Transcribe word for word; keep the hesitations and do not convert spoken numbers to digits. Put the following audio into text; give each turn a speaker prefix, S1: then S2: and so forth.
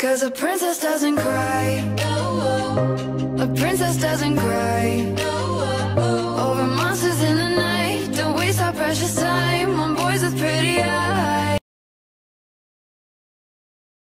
S1: 'Cause a princess doesn't cry. A princess doesn't cry over monsters in the night. Don't waste our precious time on boys with pretty eyes.